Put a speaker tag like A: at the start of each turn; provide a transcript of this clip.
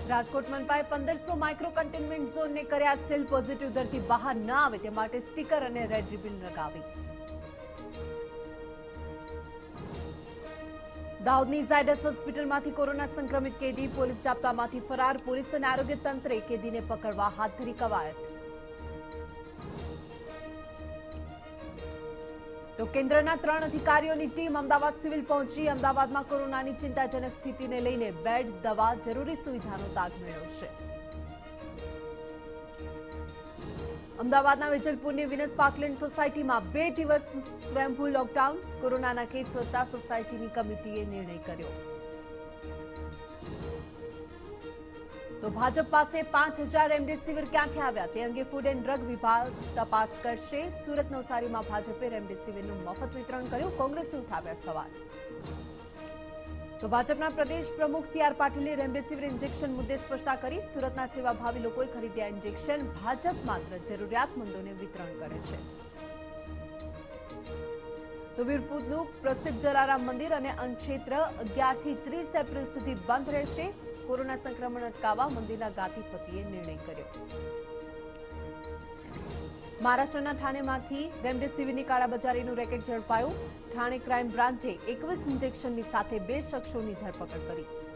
A: Rajkot મનપાએ 1500 micro containment ઝોનને કર્યા seal. Positive દર્દી બહાર ન આવે તે માટે સ્ટીકર અને રેડ રિબન લગાવી. દાહોદની ઝાયડસ હોસ્પિટલમાંથી કોરોના સંક્રમિત કેદી પોલીસ જાપ્તામાંથી ફરાર. પોલીસ અને આરોગ્ય તંત્રે કેદીને પકડવા હાથ ધરી કવાયત. તો કેન્દ્રના 3 અધિકારીઓની ટીમ અમદાવાદ સિવિલ પહોંચી. અમદાવાદમાં કોરોનાની ચિંતાજનક સ્થિતિને લઈને બેડ, દવા, જરૂરી સુવિધાનો તાગ મેળવશે. અમદાવાદના વેજલપુરની વિનસ પાર્કલેન્ડ સોસાયટીમાં 2 દિવસ સ્વયંભૂ લોકડાઉન. કોરોનાના કેસ વધતા સોસાયટીની કમિટીએ નિર્ણય કર્યો. તો ભાજપ પાસે 5000 રેમડેસિવિર ક્યાંથી આવ્યા તે અંગે ફૂડ એન્ડ ડ્રગ વિભાગ તપાસ કરશે. સુરત નવસારીમાં ભાજપે રેમડેસિવિરનું મફત વિતરણ કર્યું. કોંગ્રેસે ઉઠાવ્યા સવાલ. તો ભાજપના પ્રદેશ પ્રમુખ સી.આર. પાટીલે રેમડેસિવિર ઇન્જેક્શન મુદ્દે સ્પષ્ટતા કરી. સુરતના સેવાભાવી લોકોએ ખરીદ્યા ઇન્જેક્શન. ભાજપ માત્ર જરૂરિયાતમંદોને વિતરણ કરે છે. તો વીરપુરનું પ્રસિદ્ધ જલારામ મંદિર અને અન્નક્ષેત્ર 11 થી 30 એપ્રિલ સુધી બંધ રહેશે. કોરોના સંક્રમણ અટકાવવા મંદિરના ગાદીપતિએ નિર્ણય કર્યો. મહારાષ્ટ્રના ઠાણેમાંથી રેમડેસિવિરની કાળાબજારીનું રેકેટ ઝડપાયું. ઠાણે ક્રાઇમ બ્રાન્ચે 21 ઇન્જેક્શનની સાથે 2 શખ્સોની ધરપકડ કરી.